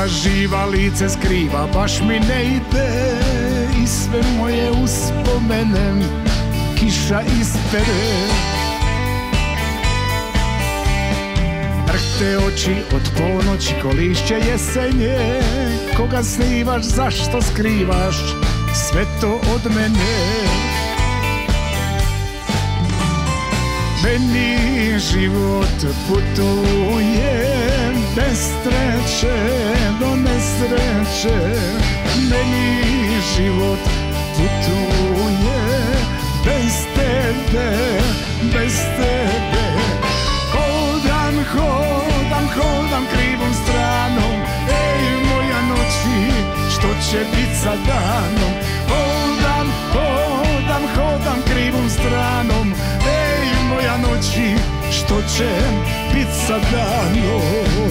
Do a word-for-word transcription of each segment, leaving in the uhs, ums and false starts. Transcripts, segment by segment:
Zora živa lice skriva, baš mi ne ide i sve moje uspomene kiša ispere. Drhte oči od ponoći ko lišće jesenje, koga snivaš, zašto skrivaš sve to od mene? Meni život putuje bez sreće do nesreće. Meni život putuje bez tebe, bez tebe. Hodam, hodam, hodam krivom stranom. Ej moja noći, što će bit sa danom? Hodam, hodam, hodam krivom stranom. Ej moja noći, što će bit sa danom?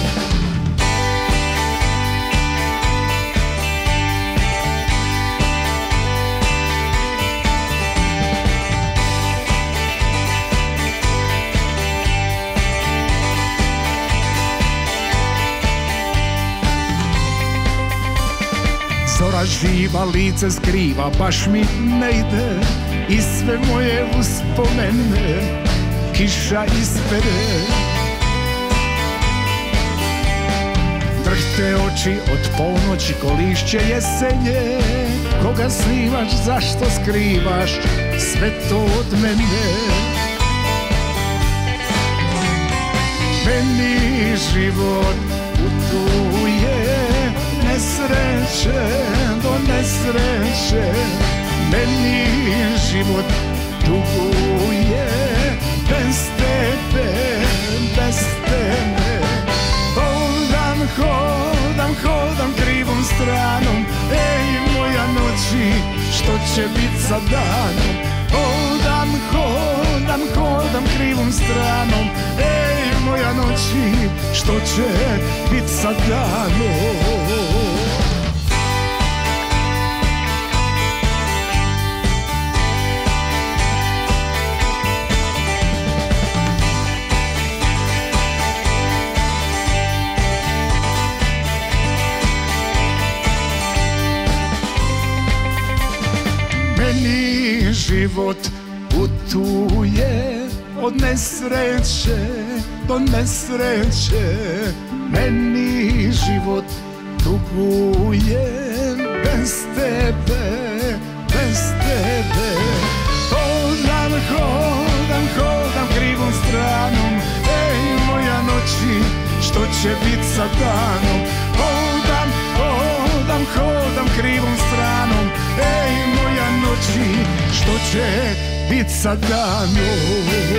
Zora živa lice skriva, baš mi ne ide i sve moje uspomene kiša ispere. Drhte oči od ponoći ko lišće jesenje, koga snivaš, zašto skrivaš sve to od mene? Meni život putuje nesreće do nesreće. Meni život duguje bez tebe, bez tebe. Hodam, hodam, hodam krivom stranom. Ej moja noći, što će bit sa danom? Hodam, hodam, hodam krivom stranom. Ej moja noći, što će bit sa danom? Meni život putuje od nesreće do nesreće. Meni život duguje bez tebe, bez tebe. Hodam, hodam, hodam krivom stranom. Ej moja noći, što će bit sa danom? Hodam, hodam, hodam krivom stranom. Ej moja noći, što će bit sa danom?